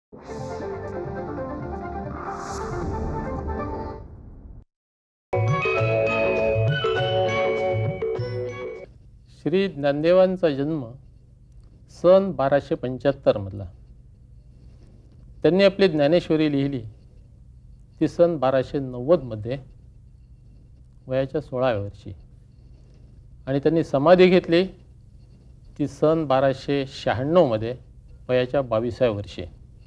श्री ज्ञानदेवांचा जन्म सन 1275 मधला. त्यांनी आपली ज्ञानेश्वरी लिहिली ती सन 1290 मध्ये वयाच्या 16व्या वर्षी, आणि त्यांनी समाधी घेतली ती सन 1296 मध्ये वयाच्या 22व्या वर्षी.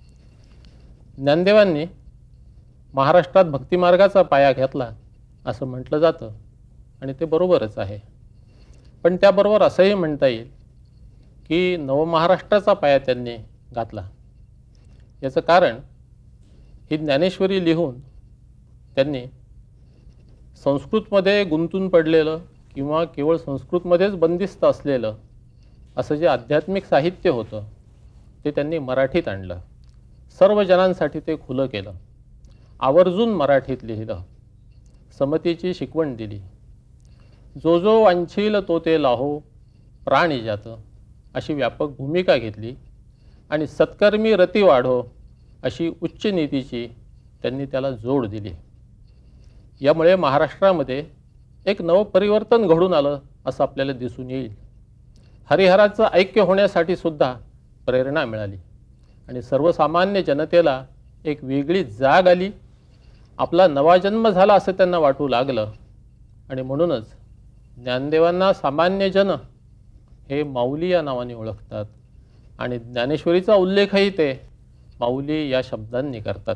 ज्ञानदेवांनी महाराष्ट्रात भक्तिमार्गाचा पाया घातला असं म्हटलं जातं, आणि ते बरोबरच आहे. पण त्याबरोबर असंही म्हणता येईल की नवमहाराष्ट्राचा पाया त्यांनी घातला. याचं कारण ही ज्ञानेश्वरी लिहून त्यांनी संस्कृतमध्ये गुंतून पडलेलं किंवा केवळ संस्कृतमध्येच बंदिस्त असलेलं असं जे आध्यात्मिक साहित्य होतं ते त्यांनी मराठीत आणलं. सर्व जनांसाठी ते खुलं केलं. आवर्जून मराठीत लिहिलं. समतेची शिकवण दिली. जो जो वांछील तो ते लाहो प्राणी जात अशी व्यापक भूमिका घेतली, आणि सत्कर्मी रती वाढो अशी उच्च नीतीची त्यांनी त्याला जोड दिली. यामुळे महाराष्ट्रामध्ये एक नवपरिवर्तन घडून आलं असं आपल्याला दिसून येईल. हरिहराचं ऐक्य होण्यासाठी सुद्धा प्रेरणा मिळाली, आणि सर्वसामान्य जनतेला एक वेगळी जाग आली. आपला नवा जन्म झाला असं त्यांना वाटू लागलं, आणि म्हणूनच ज्ञानदेवांना सामान्य जन हे माऊली या नावाने ओळखतात, आणि ज्ञानेश्वरीचा उल्लेखही ते माऊली या शब्दांनी करतात.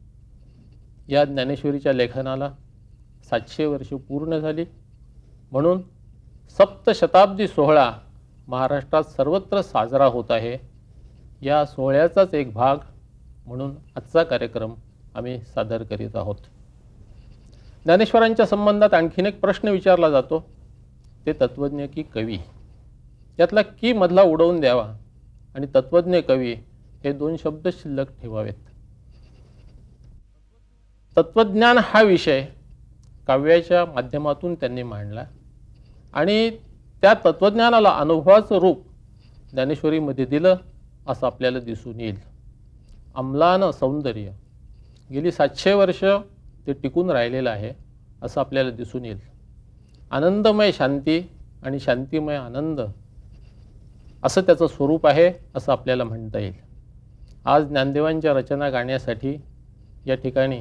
या ज्ञानेश्वरीच्या लेखनाला 700 वर्ष पूर्ण झाली, म्हणून सप्तशताब्दी सोहळा महाराष्ट्रात सर्वत्र साजरा होत आहे. या सोहळ्याचाच एक भाग म्हणून आजचा कार्यक्रम आम्ही सादर करीत आहोत. ज्ञानेश्वरांच्या संबंधात आणखीन एक प्रश्न विचारला जातो, ते तत्त्वज्ञ की कवी. यातला की मधला उडवून द्यावा आणि तत्त्वज्ञ कवी हे 2 शब्द शिल्लक ठेवावेत. तत्त्वज्ञान हा विषय काव्याच्या माध्यमातून त्यांनी मांडला, आणि त्या तत्त्वज्ञानाला अनुभवाचं रूप ज्ञानेश्वरीमध्ये दिलं असं आपल्याला दिसून येईल. अम्लान सौंदर्य गेली 700 वर्ष ते टिकून राहिलेलं आहे असं आपल्याला दिसून येईल. आनंदमय शांती आणि शांतिमय आनंद असं त्याचं स्वरूप आहे असं आपल्याला म्हणता येईल. आज ज्ञानदेवांच्या रचना गाण्यासाठी या ठिकाणी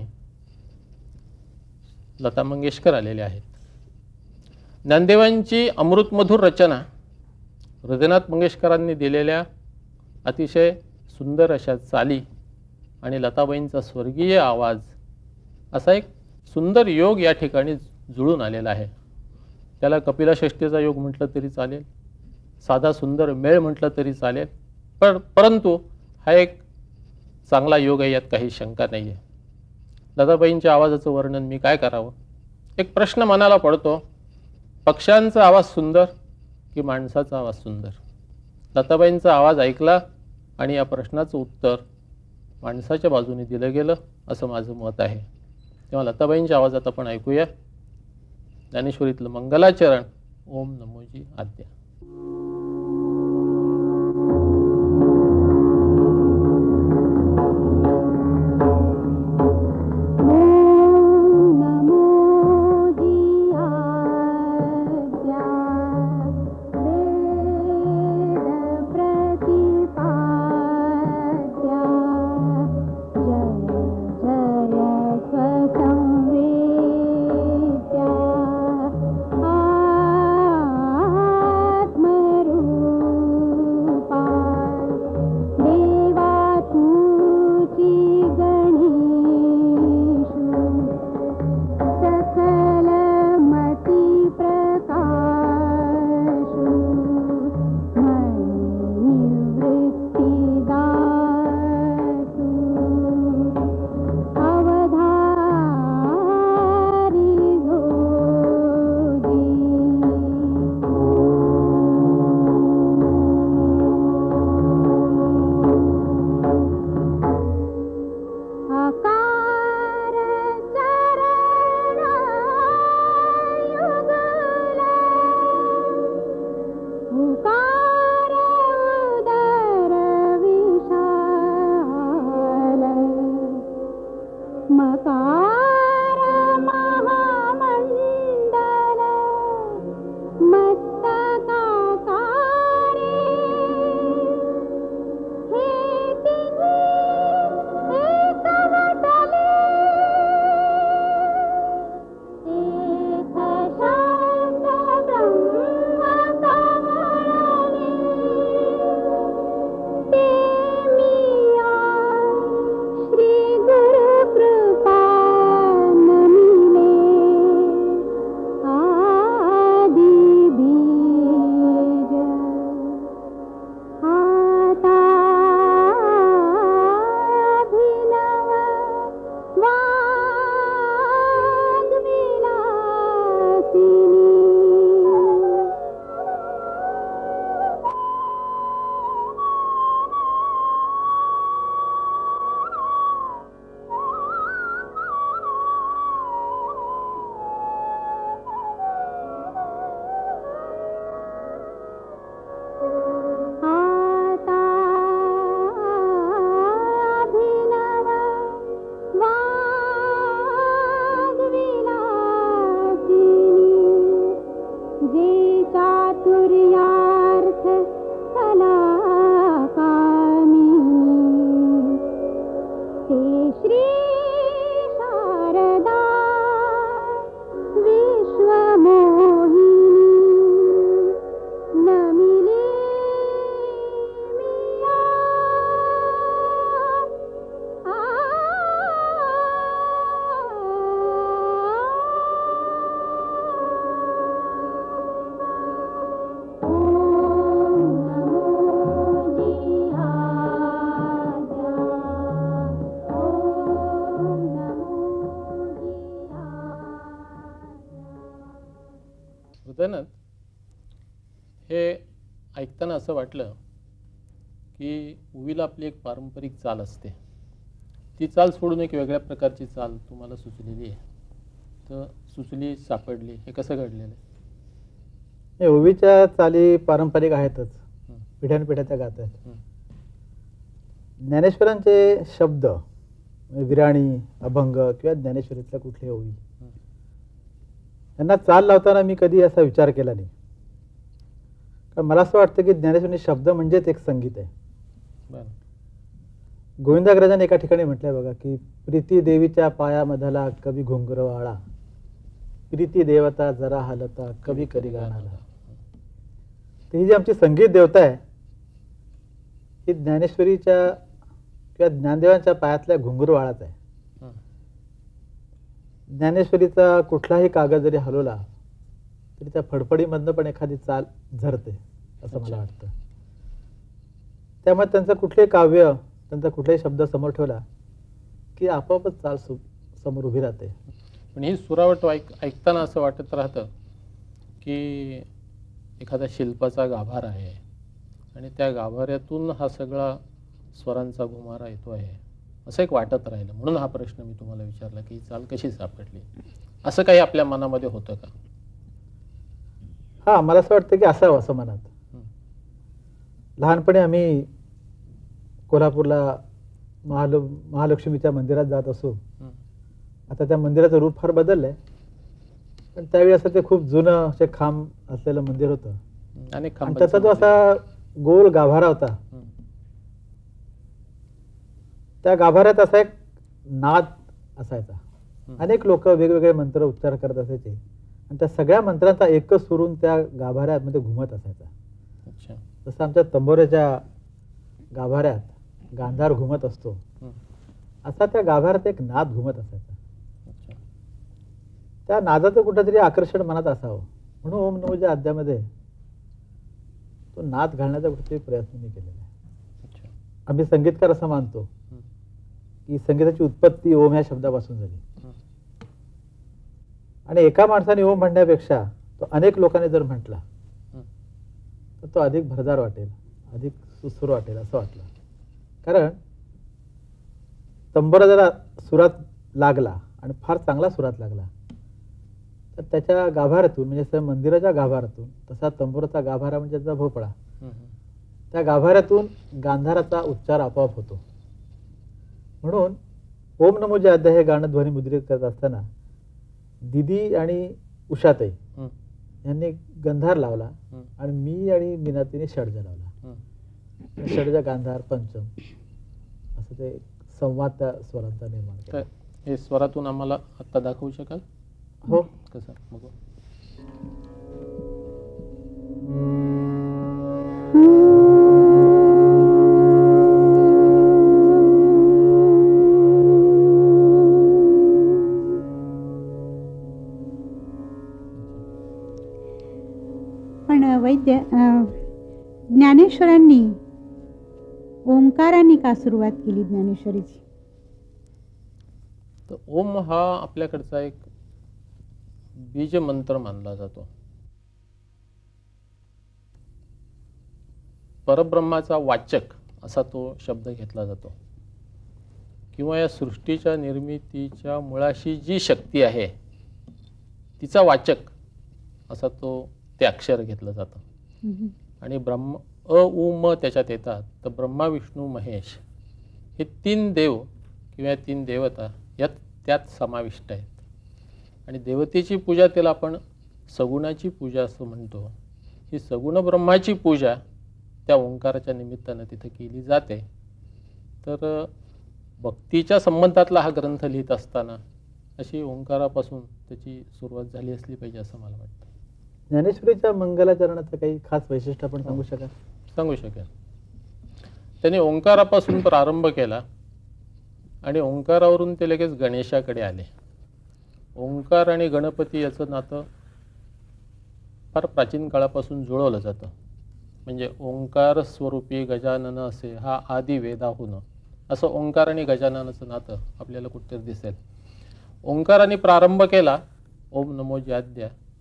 लता मंगेशकर आलेल्या आहेत. ज्ञानदेवांची अमृतमधुर रचना हृदयनाथ मंगेशकरांनी दिलेल्या अतिशय सुंदर अशा चाली आणि लताबाईंचा स्वर्गीय आवाज असा एक सुंदर योग या ठिकाणी जुळून आलेला आहे. त्याला कपिलाषष्ठीचा योग म्हटलं तरी चालेल, साधा सुंदर मेळ म्हटलं तरी चालेल, परंतु हा एक चांगला योग आहे, यात काही शंका नाही आहे. लताबाईंच्या आवाजाचं वर्णन मी काय करावं? एक प्रश्न मनाला पडतो, पक्ष्यांचा आवाज सुंदर की माणसाचा आवाज सुंदर? लताबाईंचा आवाज ऐकला आणि या प्रश्नाचं उत्तर माणसाच्या बाजूने दिलं गेलं असं माझं मत आहे. तेव्हा लताबाईंच्या आवाजात आपण ऐकूया ज्ञानेश्वरीतलं मंगलाचरण ओम नमोजी आद्या. आ खरं ना, हे ऐकताना असं वाटलं की ओवीला आपली एक पारंपरिक चाल असते. ती चाल सोडून एक वेगळ्या प्रकारची चाल तुम्हाला सुचलेली आहे. तर सुचली, सापडली, हे कसं घडलेलं आहे? हे ओवीच्या चाली पारंपरिक आहेतच, हं, पिढ्यानपिढ्या त्या गात आहेत. हं, ज्ञानेश्वरांचे शब्द विराणी, अभंग किंवा ज्ञानेश्वरीतल्या कुठली ओवी हं. यांना चाल लावताना मी कधी असा विचार केला नाही. कारण मला असं वाटतं की ज्ञानेश्वरी शब्द म्हणजेच एक संगीत आहे. बरं. गोविंदाग्रजाने एका ठिकाणी म्हटलंय बघा की प्रीती देवीच्या पायामधला कवी घुंगरवाळा, प्रीती देवता जरा हालता कवी करी गाणाला. तर ही जी आमची संगीत देवता आहे ही ज्ञानेश्वरीच्या किंवा ज्ञानदेवांच्या पायातल्या घुंगरवाळाच आहे. हं, ज्ञानेश्वरीचा कुठलाही कागद जरी हलवला तरी त्या फडफडीमधनं पण एखादी चाल झरते असं मला वाटतं. त्यामुळे त्यांचं कुठलंही काव्य, त्यांचा कुठलाही शब्द समोर ठेवला की आपोआपच चाल समोर उभी राहते. पण ही सुरावट ऐकताना असं वाटत राहतं की एखाद्या शिल्पाचा गाभारा आहे आणि त्या गाभाऱ्यातून हा सगळा स्वरांचा घुमारा येतो आहे, असं एक वाटत राहिलं. म्हणून हा प्रश्न मी तुम्हाला विचारला की ही चाल कशी सापडली. असं काही आपल्या मनामध्ये होतं का? हा, मला असं वाटतं की असावं असं मनात. हं, लहानपणी आम्ही कोल्हापूरला महालक्ष्मीच्या मंदिरात जात असो. हं, आता त्या मंदिराचं रूप फार बदललंय, पण त्यावेळी असं ते खूप जुनं असे खांब असलेलं मंदिर होतं हं. अनेक आणि त्याचा जो खांबांचं असा गोल गाभारा होता, हं, त्या गाभाऱ्यात असा एक नाद असायचा. हं. अनेक लोक वेगवेगळे मंत्र उच्चार करत असायचे आणि त्या सगळ्या मंत्रांचा एकच सुरून त्या गाभाऱ्यामध्ये घुमत असायचा. अच्छा. जसं आमच्या तंबोऱ्याच्या गाभाऱ्यात गांधार घुमत असतो, हं, असा त्या गाभाऱ्यात एक नाद घुमत असायचा. अच्छा. त्या नादाचं कुठंतरी आकर्षण मनात असावं म्हणून ओम नमोच्या अध्यामध्ये तो नाद घालण्याचा कुठेतरी प्रयत्न मी केलेला आहे. अच्छा. आम्ही संगीतकार असं मानतो हं, की संगीताची उत्पत्ती ओम ह्या शब्दापासून झाली हं, आणि एका माणसाने ओम म्हणण्यापेक्षा तो अनेक लोकांनी जर म्हटला हं. तर तो अधिक भरदार वाटेल, अधिक सुसूर वाटेल असं वाटलं. कारण तंबोरा जरा सुरात लागला आणि फार चांगला सुरात लागला तर त्याच्या गाभाऱ्यातून, म्हणजे त्या मंदिराच्या गाभाऱ्यातून, तसा तंबोराचा गाभारा म्हणजे त्याचा भोपळा, हं, हं. त्या गाभाऱ्यातून गांधाराचा उच्चार आपोआप होतो. म्हणून ओम नमो जे अध्याय हे गाणं ध्वनिमुद्रित करत असताना दिदी आणि उषाताई हं, यांनी गंधार लावला हं, आणि मी आणि मीनातीने षड्ज लावला. हं. षड्ज, गांधार, पंचम असं ते संवाद त्या स्वरांचा निर्माण तर केला. हे स्वरातून आम्हाला आत्ता दाखवू शकाल? हो, कसं बघू. पण वैद्य, ज्ञानेश्वरांनी ओंकारांनी का सुरुवात केली ज्ञानेश्वरीची? तर ओम हा आपल्याकडचा एक बीज मंत्र मानला जातो. परब्रह्माचा वाचक असा तो शब्द घेतला जातो. किंवा या सृष्टीच्या निर्मितीच्या मुळाशी जी शक्ती आहे तिचा वाचक असा तो ते अक्षर घेतलं जातं. हम्म. आणि ब्रह्म अ उ म त्याच्यात येतात. तर ब्रह्मा, विष्णू, महेश हे तीन देव किंवा तीन देवता त्यात समाविष्ट आहेत. आणि देवतेची पूजा त्याला आपण सगुणाची पूजा असं म्हणतो. ही सगुण ब्रह्माची पूजा त्या ओंकाराच्या निमित्तानं तिथे केली जाते. तर भक्तीच्या संबंधातला हा ग्रंथ लिहित असताना अशी ओंकारापासून त्याची सुरुवात झाली असली पाहिजे असं मला वाटतं. ज्ञानेश्वरीच्या मंगलाचरणाचं काही खास वैशिष्ट्य आपण सांगू शकाल? सांगू शकेल. त्यांनी ओंकारापासून प्रारंभ केला आणि ओंकारावरून ते लगेच गणेशाकडे आले. ओंकार आणि गणपती याचं नातं फार प्राचीन काळापासून जुळवलं जातं. म्हणजे ओंकार स्वरूपी गजानन असे हा आदी वेदाहून, असं ओंकार आणि गजाननाचं नातं आपल्याला कुठेतरी दिसेल. ओंकाराने प्रारंभ केला ओम नमो ज्याद्या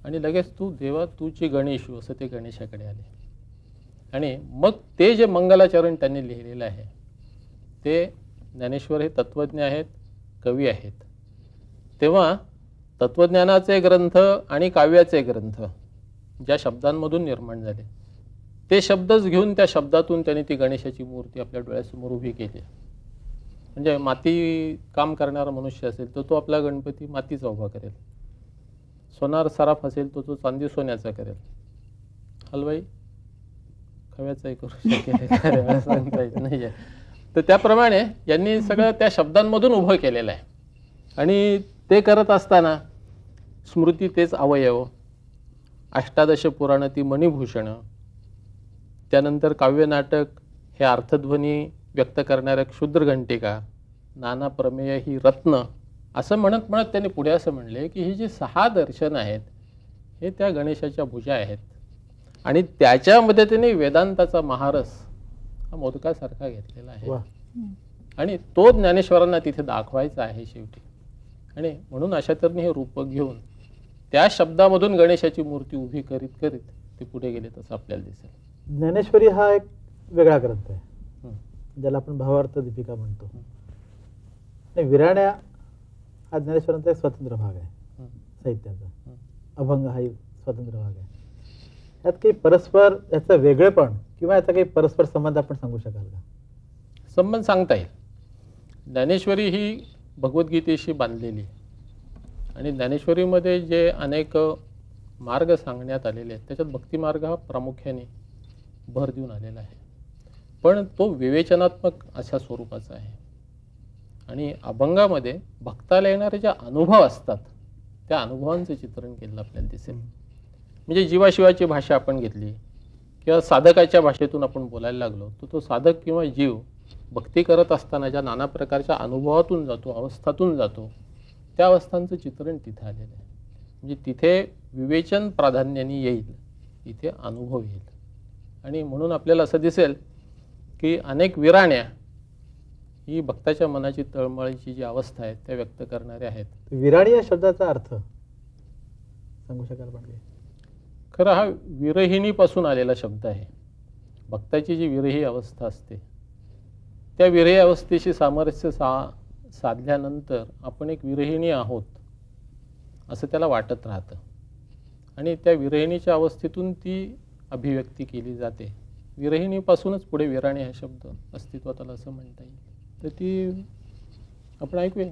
आणि लगेच तू देवा तूची गणेशू असं ते गणेशाकडे आले. आणि मग ते जे मंगलाचरण त्यांनी लिहिलेलं आहे ते ज्ञानेश्वर हे तत्त्वज्ञ आहेत, कवी आहेत. तेव्हा तत्त्वज्ञानाचे ग्रंथ आणि काव्याचे ग्रंथ ज्या शब्दांमधून निर्माण झाले ते शब्दच घेऊन त्या शब्दातून त्यांनी ती गणेशाची मूर्ती आपल्या डोळ्यासमोर उभी केली. म्हणजे माती काम करणारा मनुष्य असेल तर तो आपला गणपती मातीचा उभा करेल, सोनार सराफ असेल तो चांदी सोन्याचा करेल, हलवाई खव्याचाही करू शकेल सांगता येत नाही. तर त्याप्रमाणे यांनी सगळं त्या शब्दांमधून उभं केलेलं आहे. आणि ते करत असताना स्मृती तेच अवयव, अष्टादश पुराण ती मणिभूषण, त्यानंतर काव्यनाटक हे अर्थध्वनी व्यक्त करणाऱ्या क्षुद्र घंटिका, नाना प्रमेय ही रत्न, असं म्हणत म्हणत त्यांनी पुढे असं म्हणले की ही जी 6 दर्शन आहेत हे त्या गणेशाच्या भुजा आहेत. आणि त्याच्यामध्ये त्यांनी वेदांताचा महारस हा मोदकासारखा घेतलेला आहे. आणि तो ज्ञानेश्वरांना तिथे दाखवायचा आहे शेवटी. आणि म्हणून अशा तऱ्हेने हे रूप घेऊन त्या शब्दामधून गणेशाची मूर्ती उभी करीत करीत ते पुढे गेले तसं आपल्याला दिसेल. ज्ञानेश्वरी हा एक वेगळा ग्रंथ आहे ज्याला आपण भावार्थ दीपिका म्हणतो. आणि विराण्या हा ज्ञानेश्वरांचा एक स्वतंत्र भाग आहे साहित्याचा. अभंग हा एक स्वतंत्र भाग आहे. यात काही परस्पर याचं वेगळेपण किंवा याचा काही परस्पर संबंध आपण सांगू शकाल का? संबंध सांगता येईल. ज्ञानेश्वरी ही भगवद्गीतेशी बांधलेली आणि ज्ञानेश्वरीमध्ये जे अनेक मार्ग सांगण्यात आलेले आहेत त्याच्यात भक्तिमार्ग हा प्रामुख्याने भर देऊन आलेला आहे. पण तो विवेचनात्मक अशा स्वरूपाचा आहे. आणि अभंगामध्ये भक्ताला येणारे जे अनुभव असतात त्या अनुभवांचं चित्रण केलं आपल्याला दिसेल. म्हणजे जीवाशिवाची भाषा आपण घेतली किंवा साधकाच्या भाषेतून आपण बोलायला लागलो तर तो साधक किंवा जीव भक्ती करत असताना ज्या नाना प्रकारच्या अनुभवातून जातो, अवस्थातून जातो, त्या अवस्थांचं चित्रण तिथे आलेलं आहे. म्हणजे तिथे विवेचन प्राधान्याने येईल, इथे अनुभव येईल. आणि म्हणून आपल्याला असं दिसेल की अनेक विराण्या ही भक्ताच्या मनाची तळमळीची जी अवस्था आहे त्या व्यक्त करणाऱ्या आहेत. विराणी या शब्दाचा अर्थ सांगू शकाल म्हणजे? खरं हा विरहिणीपासून आलेला शब्द आहे. भक्ताची जी विरही अवस्था असते त्या विरही अवस्थेशी सामरस्य साधल्यानंतर आपण एक विरहिणी आहोत असं त्याला वाटत राहतं. आणि त्या विरहिणीच्या अवस्थेतून ती अभिव्यक्ती केली जाते. विरहिणीपासूनच पुढे विराणी हा शब्द अस्तित्वात आला असं म्हणता येईल. तर ती आपण ऐकूया.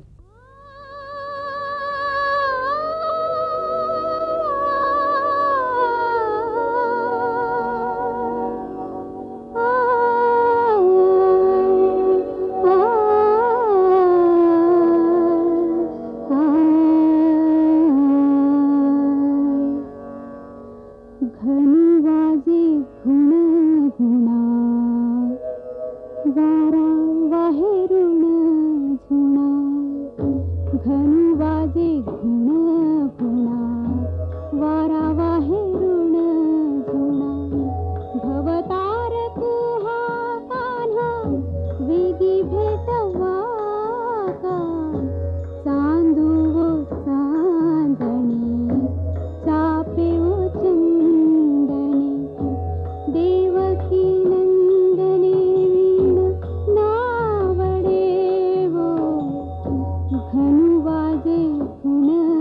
धनु वाजे धुन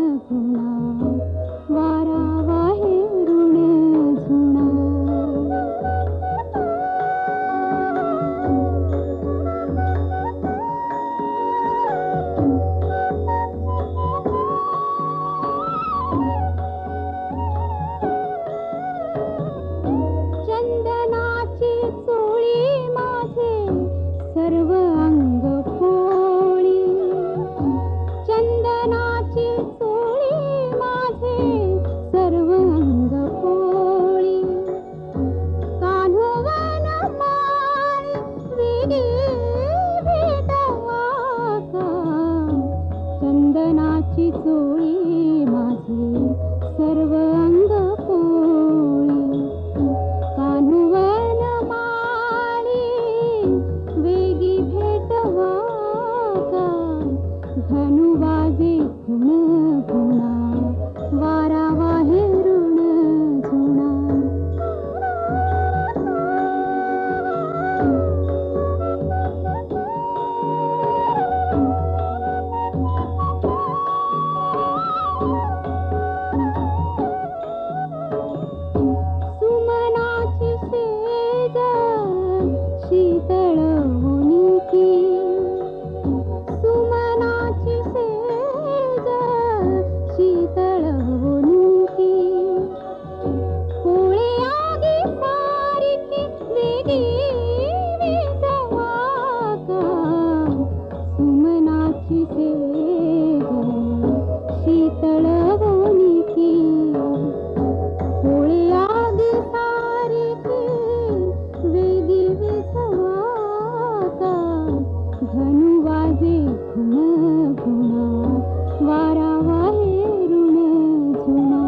वाजे घुण घुणा वारा वाहे ऋण झुणा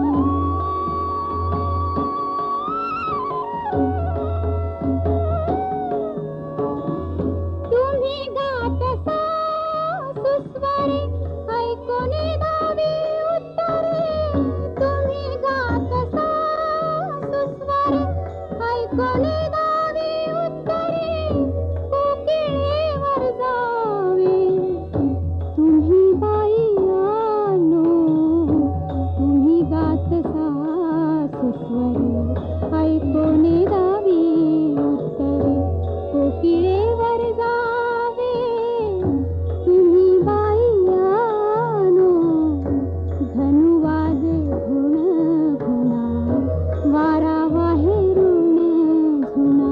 तुम्ही गातसा सुस्वरे ऐकोनी धावी उत्तरे तुम्ही गातसा सुस्वरे ऐकोनी धावी उत्तरे कोकिळेवर जावे तुम्ही बाई आनो तुम्ही गातसा सुस्वरे ऐकोनी धावी उत्तरे कोकिळेवर जावे तुम्ही बाई आनो धनुवाज घुण घुणा वारा वाहे ऋण झुणा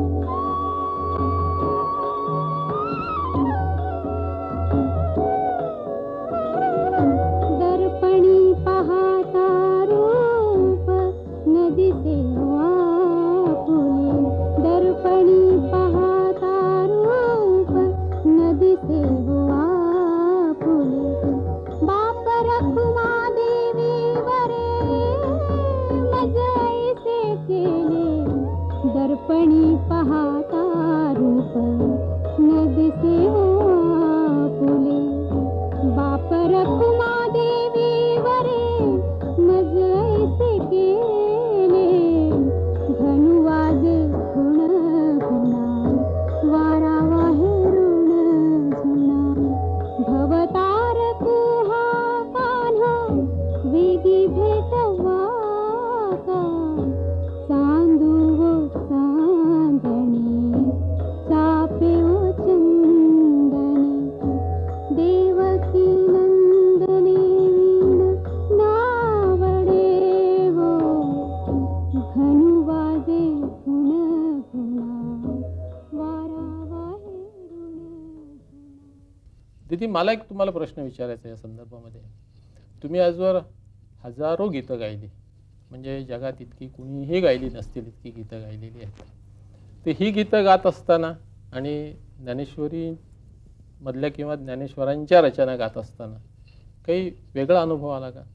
दर्पणी पाहता रूप नदीचे वाफुले दर्पणी पाहता रूप नदीचे वाफुले बाप रखुमा देवी वरे मजैसे केले दर्पणी पाहता रूप नदीचे वाफुले बाप रखुमा देवी वरे मज ऐसे केले धनुवाज घुण घुणा वारा वाहे ऋण झुणा भवतारक हा कान्हा वेगी भेटवा का चांदू व चांदणी चापे व चंदनी देवकी नंदनी वीण नावडे वो घनुवाजे घुण घुणा वारा वाहे ऋण दीदी, मला एक तुम्हाला प्रश्न विचारायचा आहे या संदर्भामध्ये. तुम्ही आजवर हजारो गीतं गायली, म्हणजे जगात इतकी कुणीही गायली नसतील इतकी गीतं गायलेली आहेत. तर ही गीतं गात असताना आणि ज्ञानेश्वरी मधल्या किंवा ज्ञानेश्वरांच्या रचना गात असताना काही वेगळा अनुभव आला का?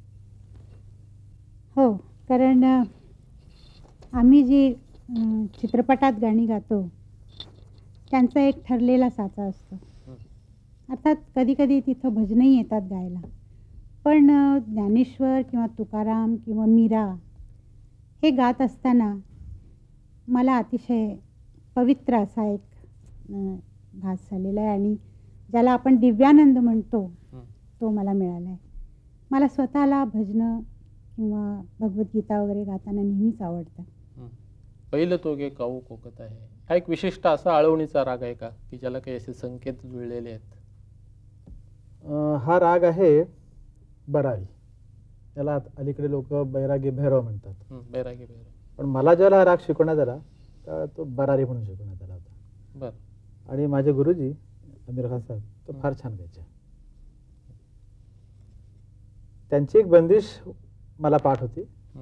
हो, कारण आम्ही जी चित्रपटात गाणी गातो त्यांचा एक ठरलेला साचा असतो. अर्थात कधी कधी तिथं भजनही येतात गायला, पण ज्ञानेश्वर किंवा तुकाराम किंवा मीरा हे गात असताना मला अतिशय पवित्र असा एक भास झालेला आहे आणि ज्याला आपण दिव्यानंद म्हणतो तो मला मिळाला आहे. मला स्वतःला भजनं किंवा भगवद्गीता वगैरे गाताना नेहमीच आवडतं. पहिलं तो गे काऊ कोकत आहे हा एक विशिष्ट असा आळवणीचा राग आहे का की ज्याला काही असे संकेत जुळलेले आहेत? हा राग आहे बरारी. त्याला अलीकडे लोक बैरागी भैरव म्हणतात. बैरागी भैरव. पण मला ज्याला हा राग शिकवण्यात आला तर तो बरारी म्हणून शिकवण्यात आला होता. बरं. आणि माझे गुरुजी अमीर खान साहेब तो फार छान गायचे. त्यांची एक बंदिश मला पाठ होती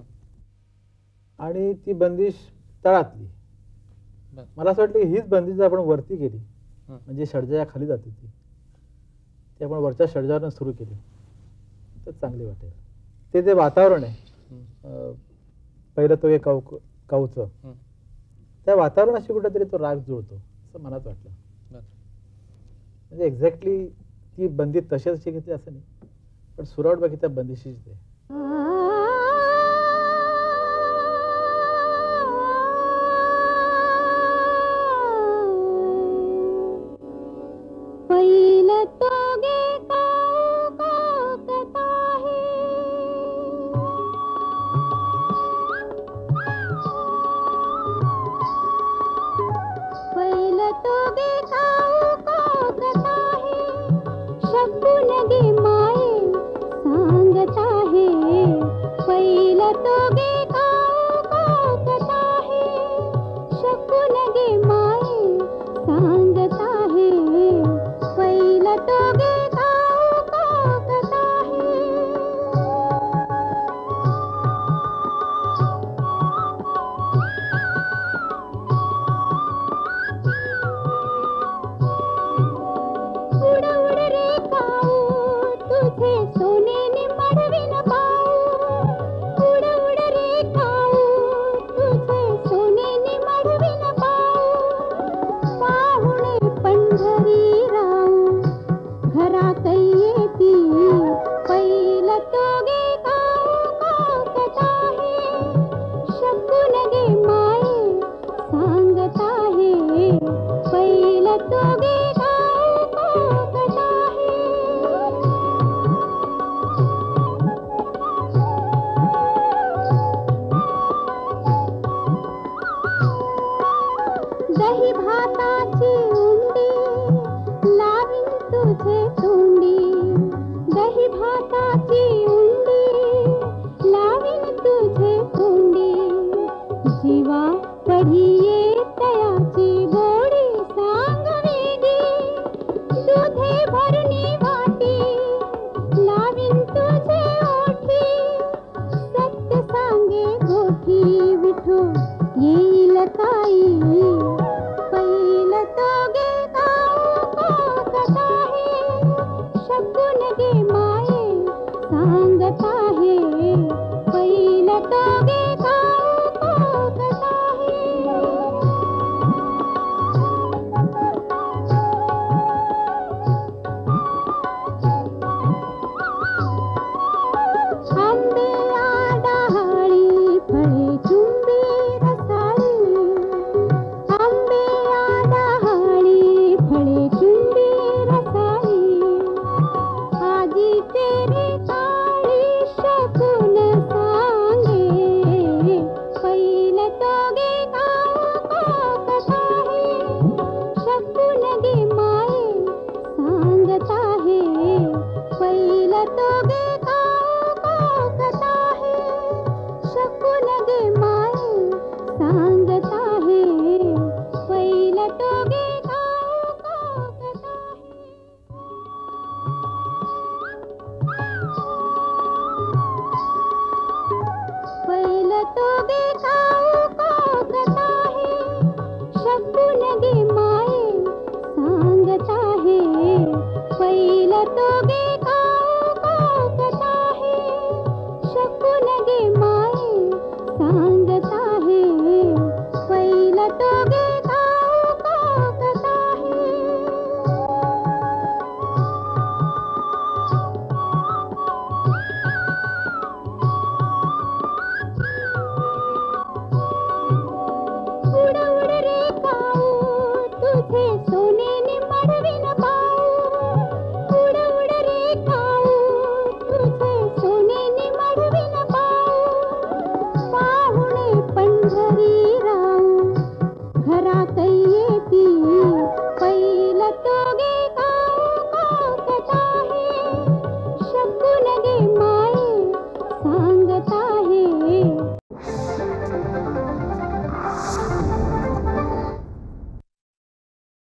आणि ती बंदिश तळातली. मला असं वाटलं की हीच बंदिश आपण वरती केली म्हणजे षडजया खाली जाते ती आपण वरच्या षडजावरून सुरू केली तर चांगली वाटेल. ते वातावरण आहे पहिलं तो एक काऊचं त्या वातावरणाशी कुठेतरी तो राग जुळतो असं मनात वाटलं. म्हणजे एक्झॅक्टली ती बंदी तशीच घेतली असं नाही, पण सुरावट बाकी त्या बंदिशीच ते. पहिलं तो गे काऊ कोकत आहे पहिलं तो गे काऊ कोकत आहे शकून गे माये सांगत आहे पहिलं तो गे काऊ कोकत आहे शकून गे माये सांगत आहे पहिलं तो तुझे तोंडी दही भाताची उंडी लावीन तुझे तोंडी जीवा पढिये तयाची गोडी सांग वेगी दुधे भरणी वाटी लावीन तुझे ओठी सत्य सांगे गोठी विठो येईल ताई पहिलं तोगे गाव कथा आहे शकुन गे माये सांगत आहे पहिलं तोगे गाव कथा आंबे आडाळी फळे चुंबी रसाळी आंबे आडाळी फळे चुंबी रसाळी आजी तेरी ताळी शकुन सांगे पहिलं तोगे गाव कथा आहे शकुन गे माये सांगत आहे पहिलं तोगे गाव कथा आहे शकुन गे माये सांगत आहे पहिलं तोगे गाव कथा पहिलं तोगे गाव कथा आहे शकुन गे माये सांगत आहे पहिलं तोगे गाव कथा आहे शकुन गे माये सांगत आहे पहिलं तोगे गाव कथा उड उड रे काऊ तुझे सोनेने मडविन पाऊ उड उड रे काऊ तुझे सोनेने मडविन पाऊ पाहुणे पंढरी राऊ घरात येती पहिलं तोगे गाव कथा आहे शकुन गे माये सांगत